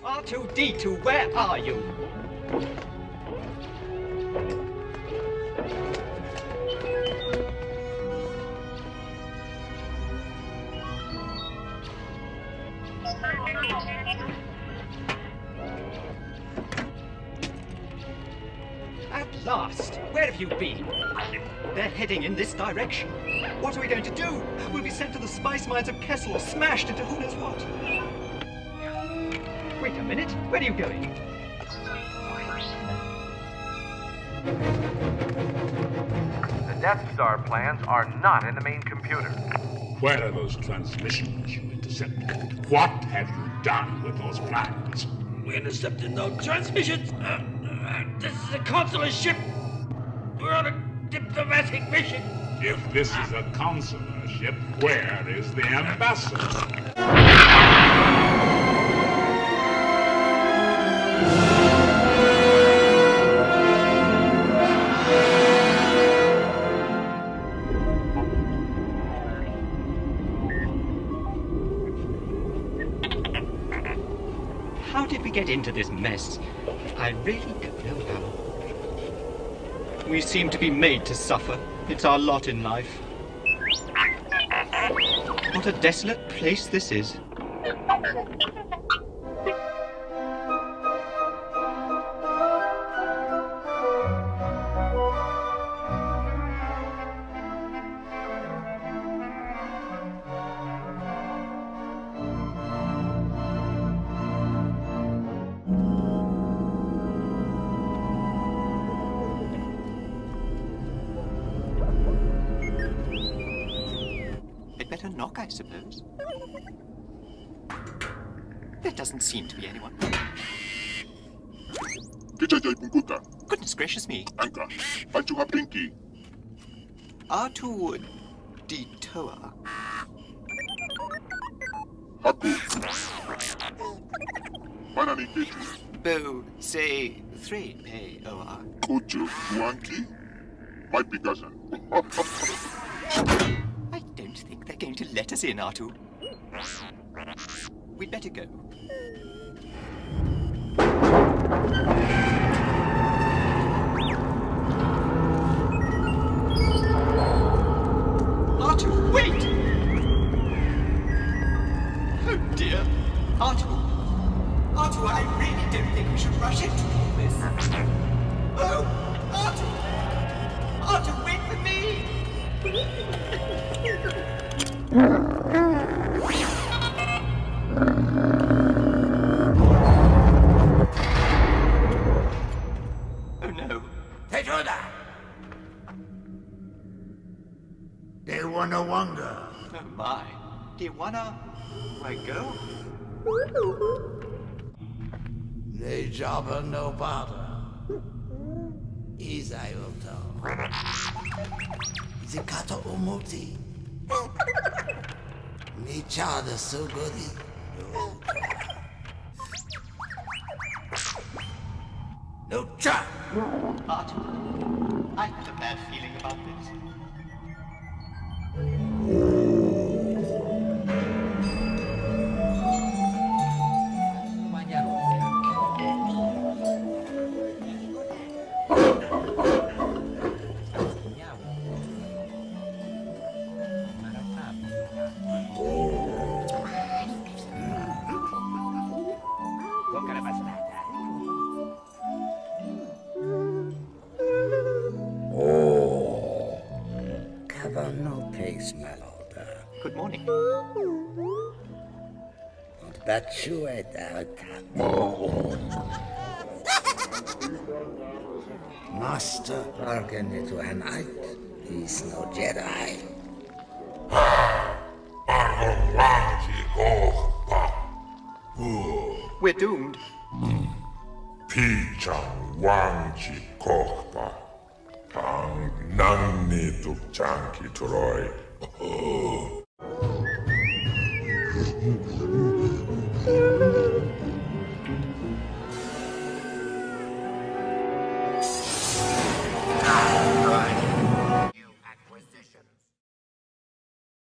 R2-D2, where are you? At last! Where have you been? They're heading in this direction. What are we going to do? We'll be sent to the spice mines of Kessel or smashed into who knows what. Wait a minute. Where are you going? The Death Star plans are not in the main computer. Where are those transmissions you intercepted? What have you done with those plans? We intercepted no transmissions. This is a consular ship. We're on a diplomatic mission. If this is a consular ship, where is the ambassador? How did we get into this mess? I really don't know how. We seem to be made to suffer. It's our lot in life. What a desolate place this is. Better knock, I suppose. There doesn't seem to be anyone. Goodness gracious me. R2-D2 bellow, C-3PO. I don't think they're going to let us in, R2. We'd better go. R2, wait! Oh dear. R2, I really don't think we should rush into all this. Oh, R2, wait for me! Oh no. They wanna wonder. Oh my. Do you wanna... I go? They Jabba no bother. Izayoto. Zikato Umuti. Nichada Sugodi. No cha! R2, I have a bad feeling about this. Good morning. Master bargained into an eye. He's no Jedi. We're doomed. Pichang Wangchi Kohpa. Tang Nang Ni Tuk Chanki Droid.